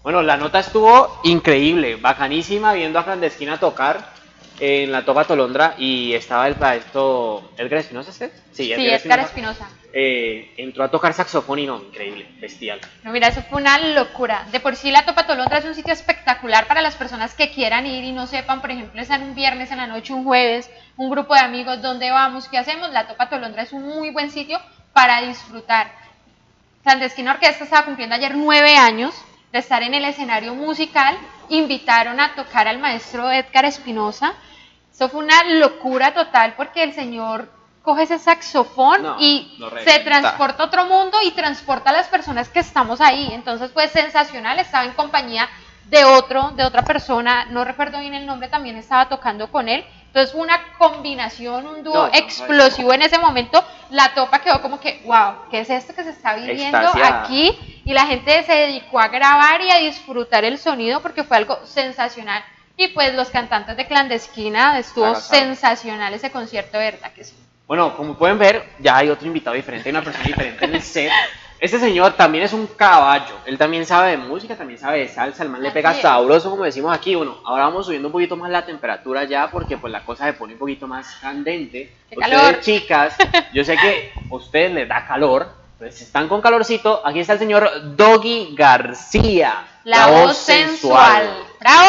Bueno, la nota estuvo increíble, bacanísima, viendo a Clandestina tocar en la Topa Tolondra y estaba el maestro Edgar Espinosa, ¿sí? Sí, Sí, Edgar Espinosa. Entró a tocar saxofón y no, increíble, bestial. No, mira, eso fue una locura. De por sí la Topa Tolondra es un sitio espectacular para las personas que quieran ir y no sepan, por ejemplo, están un viernes en la noche, un jueves, un grupo de amigos, ¿dónde vamos? ¿Qué hacemos? La Topa Tolondra es un muy buen sitio para disfrutar. Clandestina Orquesta estaba cumpliendo ayer 9 años de estar en el escenario musical, invitaron a tocar al maestro Edgar Espinosa. Eso fue una locura total porque el señor coge ese saxofón y se transporta a otro mundo y transporta a las personas que estamos ahí. Entonces fue sensacional, estaba en compañía de otra persona, no recuerdo bien el nombre, también estaba tocando con él. Entonces fue una combinación, un dúo explosivo en ese momento. La Topa quedó como que, wow, ¿qué es esto que se está viviendo aquí? Y la gente se dedicó a grabar y a disfrutar el sonido porque fue algo sensacional. Y pues los cantantes de Clandestina, estuvo sensacional ese concierto, de verdad que sí. Bueno, como pueden ver, ya hay otro invitado diferente, hay una persona diferente en el set. Este señor también es un caballo, él también sabe de música, también sabe de salsa, el man le pega sabroso, como decimos aquí. Bueno, ahora vamos subiendo un poquito más la temperatura ya, porque pues la cosa se pone un poquito más candente. Ustedes, chicas, yo sé que a ustedes les da calor, pues están con calorcito. Aquí está el señor Doggy García, la voz sensual. ¡Bravo!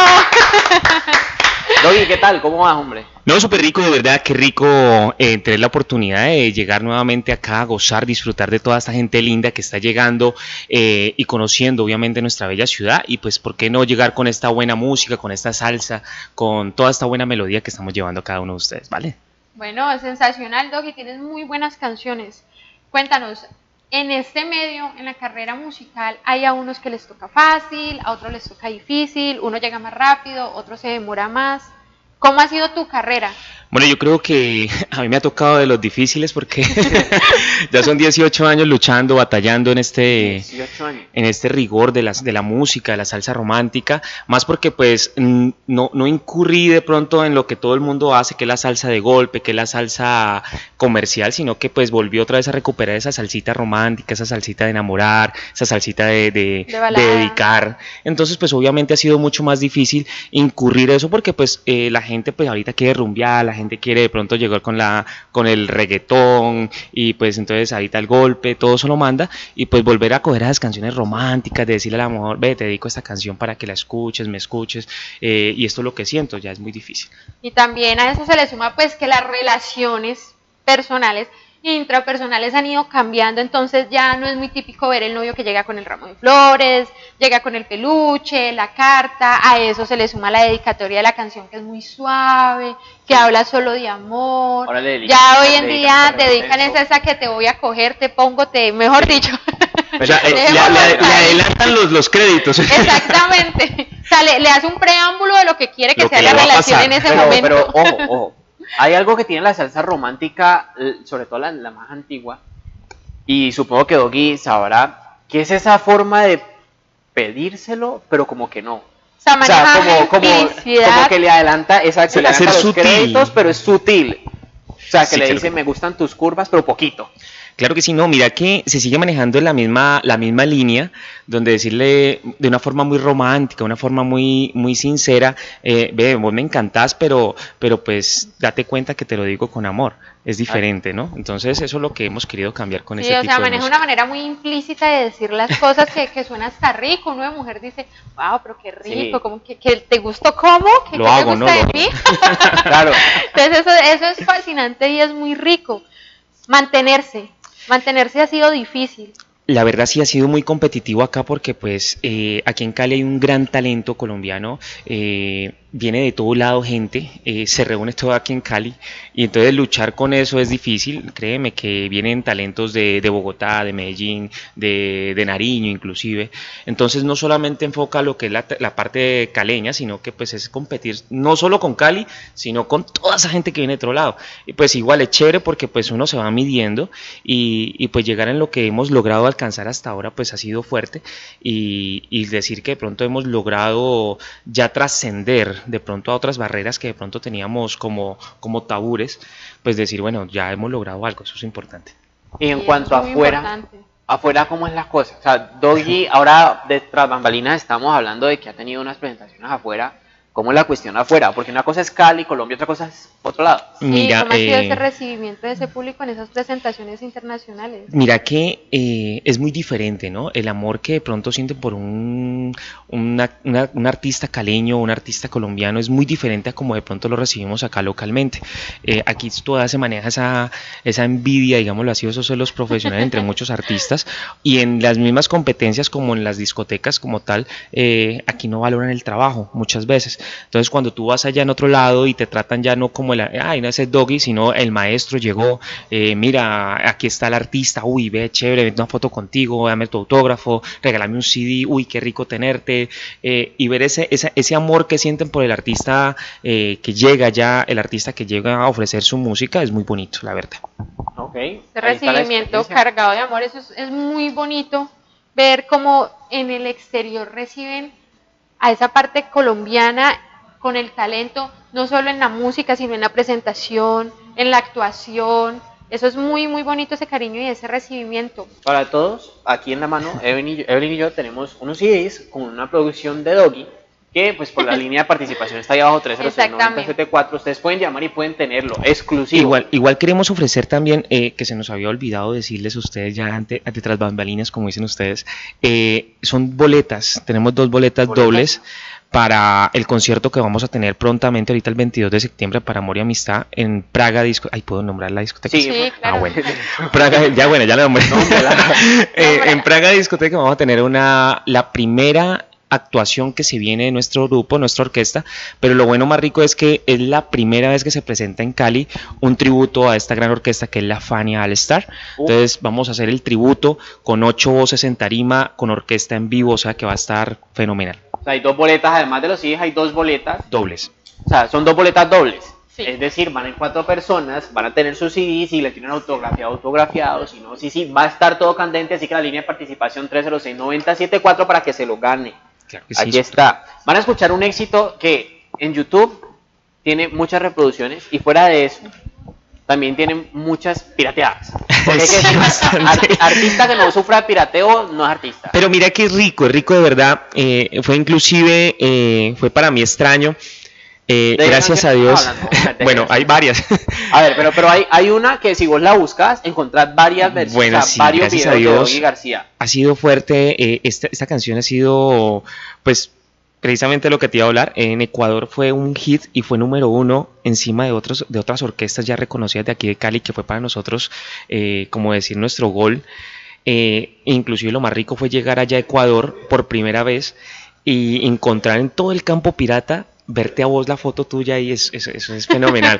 Doggy, ¿qué tal? ¿Cómo vas, hombre? No, súper rico, de verdad, qué rico tener la oportunidad de llegar nuevamente acá a gozar, disfrutar de toda esta gente linda que está llegando y conociendo obviamente nuestra bella ciudad, y pues por qué no llegar con esta buena música, con esta salsa, con toda esta buena melodía que estamos llevando a cada uno de ustedes, ¿vale? Bueno, sensacional, Doggy, tienes muy buenas canciones. Cuéntanos, en este medio, en la carrera musical, hay a unos que les toca fácil, a otros les toca difícil, uno llega más rápido, otro se demora más. ¿Cómo ha sido tu carrera? Bueno, yo creo que a mí me ha tocado de los difíciles porque ya son 18 años luchando, batallando en este rigor de la música, de la salsa romántica, más porque pues no incurrí de pronto en lo que todo el mundo hace, que es la salsa de golpe, que es la salsa comercial, sino que pues volví otra vez a recuperar esa salsita romántica, esa salsita de enamorar, esa salsita de dedicar. Entonces pues obviamente ha sido mucho más difícil incurrir eso porque pues la gente pues ahorita quiere rumbear, la gente quiere de pronto llegar con el reggaetón y pues entonces ahorita el golpe, todo eso lo manda, y pues volver a coger esas canciones románticas, de decirle a la mujer, ve, te dedico esta canción para que la escuches, me escuches, y esto es lo que siento, ya es muy difícil. Y también a eso se le suma pues que las relaciones personales intrapersonales han ido cambiando, entonces ya no es muy típico ver el novio que llega con el ramo de flores, llega con el peluche, la carta, a eso se le suma la dedicatoria de la canción que es muy suave, que habla solo de amor. Ya hoy en día dedican esa que te voy a coger, te pongo, mejor dicho. O sea, le adelantan los créditos. Exactamente, o sea, le hace un preámbulo de lo que quiere que sea la relación en ese momento. Pero ojo. Hay algo que tiene la salsa romántica, sobre todo la más antigua, y supongo que Doggy sabrá, que es esa forma de pedírselo, pero como que no. O sea, como que le adelanta, exacto, le adelanta los créditos, pero es sutil. O sea, que le dice, me gustan tus curvas, pero poquito. Claro que sí, no, mira que se sigue manejando en la misma línea, donde decirle de una forma muy romántica, una forma muy sincera, ve, vos me encantás, pero pues date cuenta que te lo digo con amor, es diferente, ¿no? Entonces eso es lo que hemos querido cambiar con ese tipo de música. Sí, o sea, maneja una manera muy implícita de decir las cosas que suena hasta rico. Uno de mujer dice, wow, pero qué rico, como que te gustó, ¿cómo? ¿Qué te gusta de mí? Claro. Entonces eso es fascinante y es muy rico. Mantenerse ha sido difícil. La verdad sí ha sido muy competitivo acá porque pues aquí en Cali hay un gran talento colombiano, viene de todo lado gente, se reúne todo aquí en Cali y entonces luchar con eso es difícil. Créeme que vienen talentos de Bogotá, de Medellín, de Nariño inclusive, entonces no solamente enfoca lo que es la parte caleña, sino que pues es competir no solo con Cali, sino con toda esa gente que viene de otro lado, y pues igual es chévere porque pues uno se va midiendo y pues llegar en lo que hemos logrado alcanzar hasta ahora pues ha sido fuerte, y decir que de pronto hemos logrado ya trascender de pronto a otras barreras que de pronto teníamos como tabúres, pues decir, bueno, ya hemos logrado algo, eso es importante. Y en cuanto a afuera, afuera, ¿cómo es la cosa? O sea, Doggy, ahora de tras bambalinas estamos hablando de que ha tenido unas presentaciones afuera. ¿Cómo es la cuestión afuera? Porque una cosa es Cali, Colombia, otra cosa es otro lado. Sí, Mira, ¿cómo ha sido ese recibimiento de ese público en esas presentaciones internacionales? Mira que es muy diferente, ¿no? El amor que de pronto sienten por un artista caleño, un artista colombiano, es muy diferente a como de pronto lo recibimos acá localmente. Aquí todavía se maneja esa envidia, digámoslo así, esos son los profesionales entre muchos artistas, y en las mismas competencias como en las discotecas como tal, aquí no valoran el trabajo muchas veces. Entonces cuando tú vas allá en otro lado y te tratan ya no como ay, no ese Doggy, sino el maestro llegó, mira, aquí está el artista, uy, ve, chévere, ven una foto contigo, dame tu autógrafo, regálame un CD, uy, qué rico tenerte, y ver ese amor que sienten por el artista que llega ya, el artista que llega a ofrecer su música, es muy bonito, la verdad. Okay. Ese recibimiento cargado de amor, eso es muy bonito, ver cómo en el exterior reciben a esa parte colombiana con el talento, no solo en la música, sino en la presentación, en la actuación. Eso es muy, muy bonito, ese cariño y ese recibimiento. Para todos, aquí en la mano, Evelyn y yo tenemos unos CDs con una producción de Doggy, que pues por la línea de participación está ahí abajo, 306-9074, ustedes pueden llamar y pueden tenerlo, exclusivo. Igual queremos ofrecer también, que se nos había olvidado decirles a ustedes ya detrás bambalinas, como dicen ustedes, son boletas, tenemos 2 boletas dobles para el concierto que vamos a tener prontamente ahorita el 22 de septiembre para Amor y Amistad en Praga Disco. Ahí puedo nombrar la discoteca. Sí, claro. Bueno. Praga, ya la nombré. En Praga Discoteca vamos a tener la primera actuación que se viene de nuestro grupo, nuestra orquesta, pero lo bueno más rico es que es la primera vez que se presenta en Cali un tributo a esta gran orquesta que es la Fania All Star. Entonces vamos a hacer el tributo con 8 voces en tarima, con orquesta en vivo, o sea que va a estar fenomenal. O sea, hay 2 boletas, además de los CDs hay 2 boletas dobles. O sea, son 2 boletas dobles. Sí. Es decir, van en 4 personas, van a tener sus CDs, si le tienen autografiado, si no, sí, va a estar todo candente, así que la línea de participación 306-9074 para que se lo gane. Claro que sí. Aquí está. Van a escuchar un éxito que en YouTube tiene muchas reproducciones y fuera de eso también tiene muchas pirateadas. Porque hay que decir, artista que no sufra de pirateo no es artista. Pero mira que es rico de verdad. Fue inclusive, fue para mí extraño. Gracias a Dios. Bueno, hay varias. A ver, pero hay una que si vos la buscas, encontrás varias versiones, bueno, o sea, sí, varios videos videos de Doggy García. Ha sido fuerte. Esta canción ha sido, pues, precisamente lo que te iba a hablar. En Ecuador fue un hit y fue número 1 encima de otras orquestas ya reconocidas de aquí de Cali, que fue para nosotros, como decir, nuestro gol. Inclusive lo más rico fue llegar allá a Ecuador por primera vez y encontrar en todo el campo pirata, verte a vos la foto tuya y eso es fenomenal.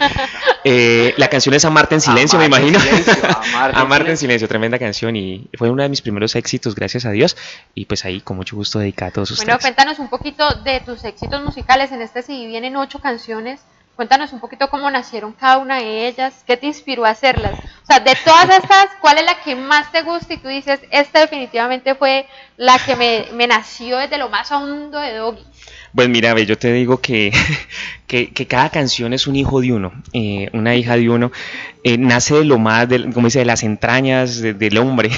La canción es Amarte en Silencio, me imagino. Amarte en Silencio, tremenda canción y fue uno de mis primeros éxitos, gracias a Dios. Y pues ahí con mucho gusto dedicada a todos ustedes. Bueno, cuéntanos un poquito de tus éxitos musicales. En este CD vienen 8 canciones. Cuéntanos un poquito cómo nacieron cada una de ellas, qué te inspiró a hacerlas. O sea, de todas estas, ¿cuál es la que más te gusta? Y tú dices, esta definitivamente fue la que me nació desde lo más hondo de Doggy. Pues mira, yo te digo que cada canción es un hijo de uno, una hija de uno, nace de lo más, como dice, de las entrañas del hombre,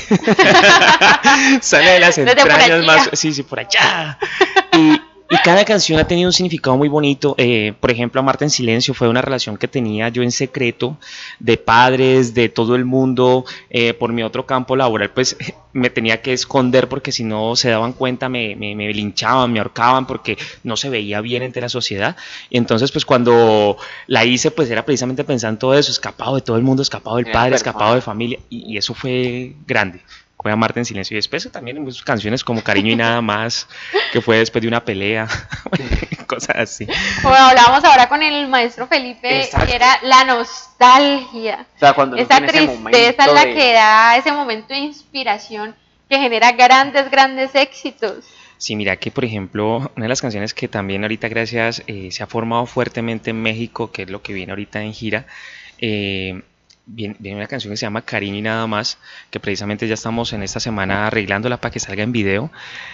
sale de las entrañas más, sí, por allá, y cada canción ha tenido un significado muy bonito. Por ejemplo, Amarte en Silencio fue una relación que tenía yo en secreto, de padres, de todo el mundo. Por mi otro campo laboral, pues me tenía que esconder porque si no se daban cuenta me linchaban, me ahorcaban porque no se veía bien entre la sociedad. Y entonces, pues cuando la hice, pues era precisamente pensando en todo eso, escapado de todo el mundo, escapado del padre, escapado de familia. Y eso fue grande. Fue Amarte en Silencio. Y después también en muchas canciones como Cariño y Nada Más, que fue después de una pelea, cosas así. Bueno, hablábamos ahora con el maestro Felipe. Exacto. Que era la nostalgia. O sea, cuando esa tristeza es la que da ese momento de inspiración que genera grandes éxitos. Sí, mira que por ejemplo, una de las canciones que también ahorita gracias se ha formado fuertemente en México, que es lo que viene ahorita en gira, viene una canción que se llama Cariño y Nada Más, que precisamente ya estamos en esta semana arreglándola para que salga en video.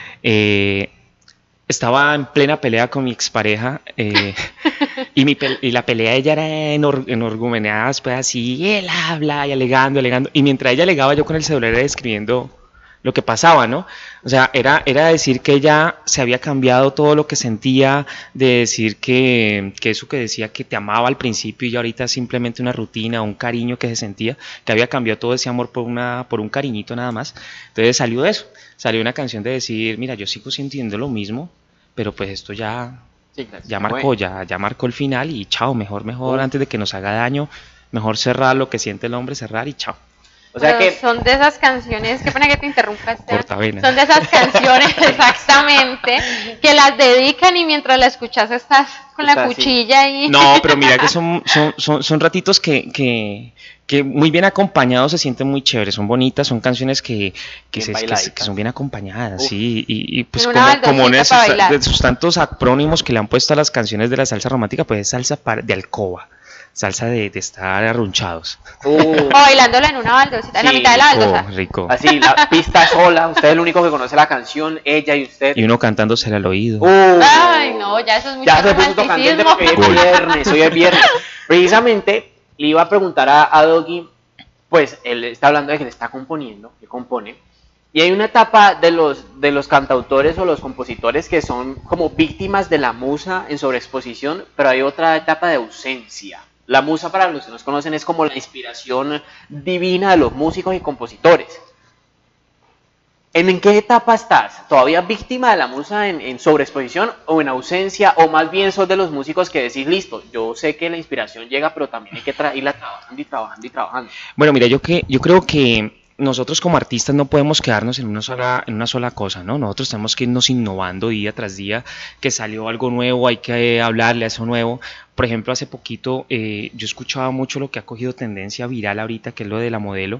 Estaba en plena pelea con mi expareja y la pelea ella era enorgumeneada, pues así, él habla y alegando, y mientras ella alegaba yo con el celular escribiendo lo que pasaba, ¿no? O sea, era decir que ella se había cambiado todo lo que sentía, de decir que eso que decía que te amaba al principio y ya ahorita simplemente una rutina, un cariño que se sentía, que había cambiado todo ese amor por un cariñito nada más. Entonces salió eso, salió una canción de decir, mira, yo sigo sintiendo lo mismo, pero pues esto ya, sí, claro, ya marcó el final y chao, mejor, antes de que nos haga daño, mejor cerrar lo que siente el hombre, cerrar y chao. O sea que son de esas canciones, qué pena que te interrumpa, Esteban, son de esas canciones exactamente que las dedican y mientras la escuchas estás con la cuchilla ahí. No, pero mira que son ratitos que muy bien acompañados se sienten muy chéveres, son bonitas, son canciones que son bien acompañadas, sí, y pues como de sus tantos acrónimos que le han puesto a las canciones de la salsa romántica, pues es salsa de alcoba. Salsa de estar arrunchados. O bailándola en una baldosita, en la mitad de la baldosa. Rico. Así, la pista sola, usted es el único que conoce la canción, ella y usted. Y uno cantándosela al oído. Ay, no, ya eso es mucho romanticismo. Hoy es viernes. Precisamente, le iba a preguntar a Doggy, pues, él está hablando de que le está componiendo, que compone, y hay una etapa de los cantautores o los compositores que son como víctimas de la musa en sobreexposición, pero hay otra etapa de ausencia. La musa, para los que nos conocen, es como la inspiración divina de los músicos y compositores. ¿En qué etapa estás? ¿Todavía víctima de la musa en sobreexposición o en ausencia? ¿O más bien sos de los músicos que decís, listo, yo sé que la inspiración llega, pero también hay que irla trabajando y trabajando y trabajando? Bueno, mira, yo creo que nosotros como artistas no podemos quedarnos en una sola cosa, ¿no? Nosotros tenemos que irnos innovando día tras día, que salió algo nuevo, hay que hablarle a eso nuevo. Por ejemplo, hace poquito yo escuchaba mucho lo que ha cogido tendencia viral ahorita, que es lo de la modelo.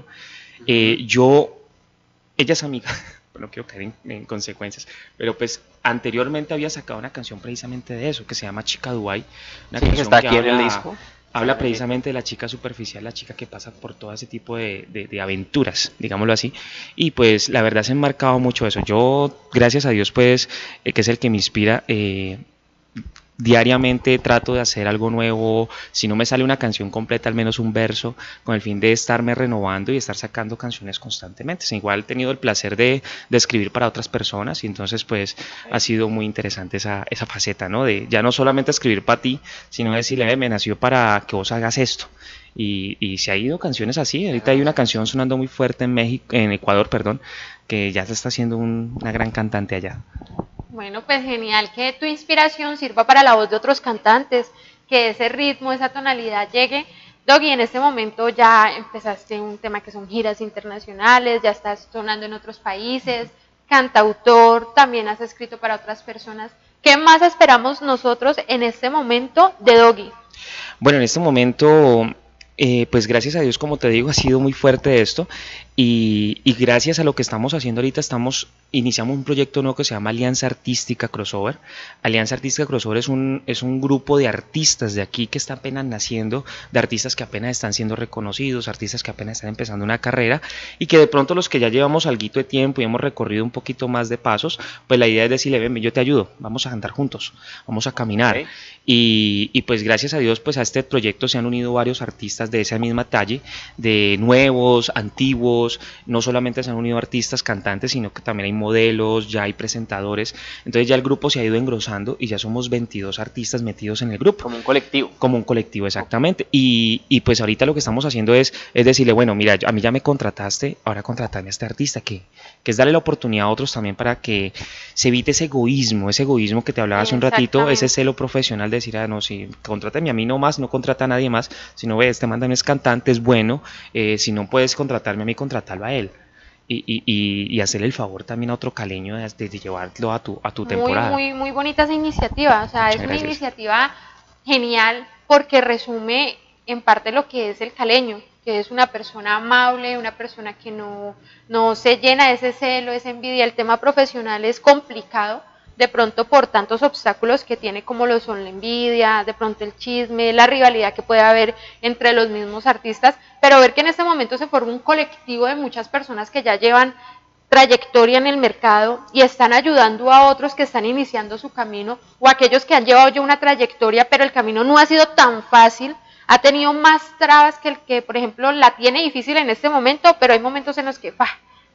Ella es amiga, no quiero caer en consecuencias, pero pues anteriormente había sacado una canción precisamente de eso, que se llama Chica Dubai, una canción está aquí en el disco. Habla precisamente de la chica superficial, la chica que pasa por todo ese tipo de aventuras, digámoslo así, y pues la verdad se ha enmarcado mucho eso. Yo, gracias a Dios, pues, que es el que me inspira, diariamente trato de hacer algo nuevo. Si no me sale una canción completa, al menos un verso, con el fin de estarme renovando y estar sacando canciones constantemente. Igual he tenido el placer de escribir para otras personas y entonces pues ha sido muy interesante esa faceta, ¿no? De ya no solamente escribir para ti, sino decirle, me nació para que vos hagas esto. Y se ha ido canciones así. Ahorita hay una canción sonando muy fuerte en Ecuador, que ya se está haciendo una gran cantante allá. Bueno, pues genial que tu inspiración sirva para la voz de otros cantantes, que ese ritmo, esa tonalidad llegue. Doggy, en este momento ya empezaste un tema que son giras internacionales, ya estás sonando en otros países, cantautor, también has escrito para otras personas. ¿Qué más esperamos nosotros en este momento de Doggy? Bueno, en este momento, pues gracias a Dios, como te digo, ha sido muy fuerte esto. Y gracias a lo que estamos haciendo ahorita, iniciamos un proyecto nuevo que se llama Alianza Artística Crossover. Alianza Artística Crossover es un grupo de artistas de aquí que está apenas naciendo, de artistas que apenas están siendo reconocidos, artistas que apenas están empezando una carrera y que de pronto los que ya llevamos alguito de tiempo y hemos recorrido un poquito más de pasos, pues la idea es decirle, ven, yo te ayudo, vamos a andar juntos, vamos a caminar. Okay. Y pues gracias a Dios, pues a este proyecto se han unido varios artistas de esa misma talla, de nuevos, antiguos. No solamente se han unido artistas, cantantes, sino que también hay modelos, ya hay presentadores. Entonces ya el grupo se ha ido engrosando y ya somos 22 artistas metidos en el grupo. Como un colectivo. Como un colectivo, exactamente. Y pues ahorita lo que estamos haciendo es decirle, bueno, mira, a mí ya me contrataste, ahora contratame a este artista, que es darle la oportunidad a otros también para que se evite ese egoísmo que te hablaba hace un ratito, ese celo profesional de decir, no, si contrátame a mí nomás, no contrata a nadie más, si no, este man es cantante, es bueno, si no puedes contratarme a mí, contratarlo a él. Y hacerle el favor también a otro caleño de llevarlo a tu temporada. Muy bonita esa iniciativa, o sea, es una iniciativa genial porque resume en parte lo que es el caleño, que es una persona amable, una persona que no se llena de ese celo, esa envidia. El tema profesional es complicado, de pronto por tantos obstáculos que tiene, como lo son la envidia, de pronto el chisme, la rivalidad que puede haber entre los mismos artistas, pero ver que en este momento se forma un colectivo de muchas personas que ya llevan trayectoria en el mercado y están ayudando a otros que están iniciando su camino, o aquellos que han llevado ya una trayectoria, pero el camino no ha sido tan fácil, ha tenido más trabas que el que, por ejemplo, la tiene difícil en este momento, pero hay momentos en los que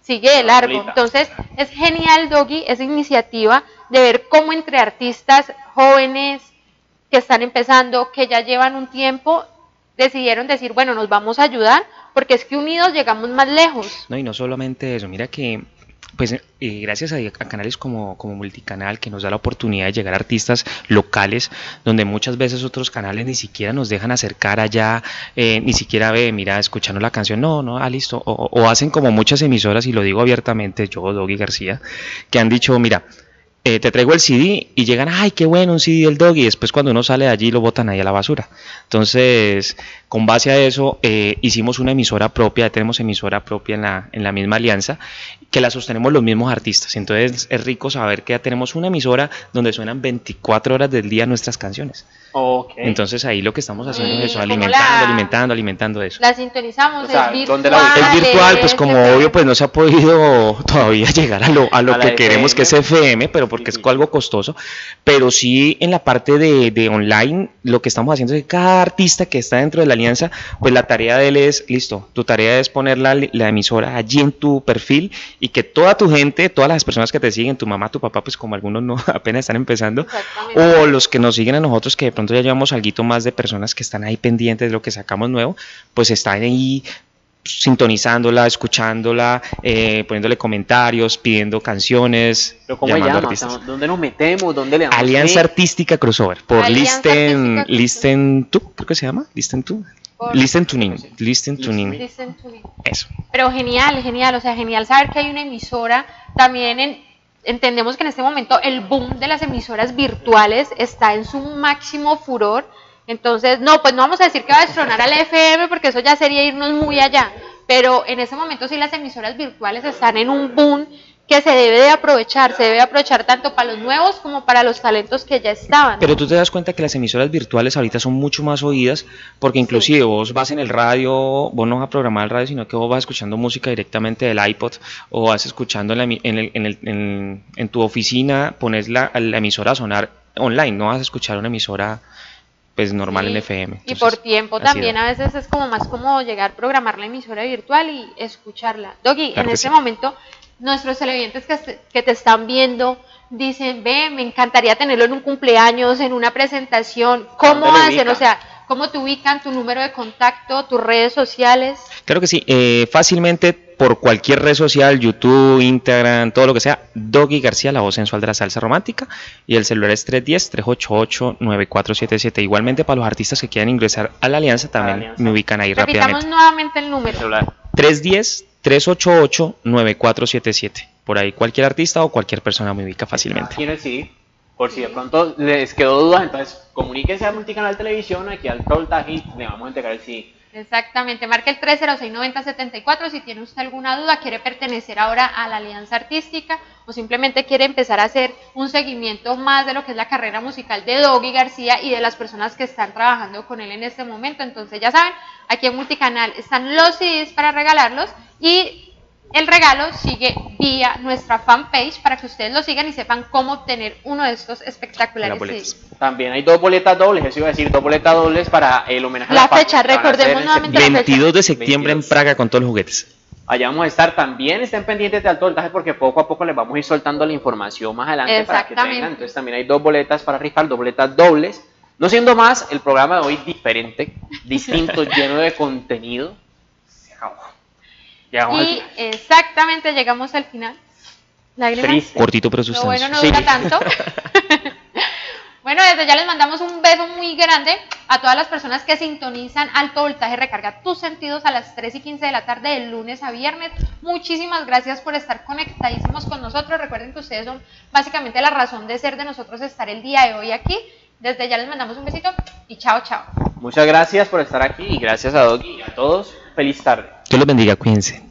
sigue de largo. Entonces es genial, Doggy, esa iniciativa de ver cómo entre artistas jóvenes que están empezando, que ya llevan un tiempo, decidieron decir, bueno, nos vamos a ayudar, porque es que unidos llegamos más lejos. No, y no solamente eso, mira que pues gracias a canales como Multicanal, que nos da la oportunidad de llegar a artistas locales, donde muchas veces otros canales ni siquiera nos dejan acercar allá, ni siquiera mira, escuchando la canción, listo, o hacen como muchas emisoras, y lo digo abiertamente, yo, Doggy García, que han dicho, mira, te traigo el CD, y llegan, ay, qué bueno, un CD del Doggy, y después cuando uno sale de allí lo botan ahí a la basura. Entonces, con base a eso, hicimos una emisora propia, tenemos emisora propia en la misma alianza, que la sostenemos los mismos artistas. Entonces, es rico saber que ya tenemos una emisora donde suenan 24 horas del día nuestras canciones. Okay. Entonces ahí lo que estamos haciendo es eso, alimentando eso. La sintonizamos, o sea, es virtual. Es virtual, pues como obvio, pues no se ha podido todavía llegar a lo que queremos, que es FM, pero porque es algo costoso. Pero sí, en la parte de online, lo que estamos haciendo es que cada artista que está dentro de la alianza, pues la tarea de él es, listo, tu tarea es poner la emisora allí en tu perfil, y que toda tu gente, todas las personas que te siguen, tu mamá, tu papá, pues como algunos no apenas están empezando, o los que nos siguen a nosotros, que de pronto ya llevamos algo más de personas que están ahí pendientes de lo que sacamos nuevo, pues están ahí sintonizándola, escuchándola, poniéndole comentarios, pidiendo canciones. ¿Pero cómo se llama? O sea, ¿dónde nos metemos? ¿Dónde le damos? Alianza Artística Crossover, por Listen To, creo que se llama, Listen To. Listen Tuning. Eso. Pero genial, o sea, genial saber que hay una emisora. También entendemos que en este momento el boom de las emisoras virtuales está en su máximo furor. Entonces, pues no vamos a decir que va a destronar al FM, porque eso ya sería irnos muy allá. Pero en ese momento sí las emisoras virtuales están en un boom que se debe aprovechar tanto para los nuevos como para los talentos que ya estaban. Pero tú te das cuenta que las emisoras virtuales ahorita son mucho más oídas, porque inclusive vos vas en el radio, vos no vas a programar el radio, sino que vos vas escuchando música directamente del iPod, o vas escuchando en tu oficina, pones la emisora a sonar online, no vas a escuchar una emisora pues normal en FM. Entonces, y por tiempo también a veces es como más cómodo llegar a programar la emisora virtual y escucharla. Doggy, claro, en este momento nuestros televidentes que te están viendo dicen, me encantaría tenerlo en un cumpleaños, en una presentación. ¿Cómo hacen? O sea, ¿cómo te ubican? ¿Tu número de contacto? ¿Tus redes sociales? Claro que sí, fácilmente por cualquier red social, YouTube, Instagram, todo lo que sea, Doggy García, la voz sensual de la salsa romántica, y el celular es 310-388-9477. Igualmente para los artistas que quieran ingresar a la alianza, también me ubican ahí rápidamente. Repitamos nuevamente el número. 310-388-9477. Por ahí cualquier artista o cualquier persona me ubica fácilmente. Aquí en el CD, por si de pronto les quedó dudas, entonces comuníquense a Multicanal Televisión, aquí al Voltaje, y le vamos a entregar el CD. Exactamente, marque el 306-9074 si tiene usted alguna duda, quiere pertenecer ahora a la Alianza Artística o simplemente quiere empezar a hacer un seguimiento más de lo que es la carrera musical de Doggy García y de las personas que están trabajando con él en este momento. Entonces ya saben, aquí en Multicanal están los CDs para regalarlos, y el regalo sigue vía nuestra fanpage para que ustedes lo sigan y sepan cómo obtener uno de estos espectaculares CDs. También hay 2 boletas dobles, eso iba a decir, 2 boletas dobles para el homenaje a la fecha, recordemos nuevamente la fecha. 22 de septiembre 22. En Praga con todos los juguetes. Allá vamos a estar, también estén pendientes de Alto Voltaje porque poco a poco les vamos a ir soltando la información más adelante para que tengan. Entonces también hay 2 boletas para rifar, 2 boletas dobles. No siendo más, el programa de hoy diferente, distinto, lleno de contenido. Se acabó. Y exactamente llegamos al final. Triste. Cortito pero sustancioso. Lo bueno no dura tanto. Bueno, desde ya les mandamos un beso muy grande a todas las personas que sintonizan Alto Voltaje. Recarga tus sentidos a las 3:15 de la tarde de lunes a viernes. Muchísimas gracias por estar conectadísimos con nosotros. Recuerden que ustedes son básicamente la razón de ser de nosotros estar el día de hoy aquí. Desde ya les mandamos un besito y chao, chao. Muchas gracias por estar aquí y gracias a Doggy y a todos. Feliz tarde. Dios los bendiga, cuídense.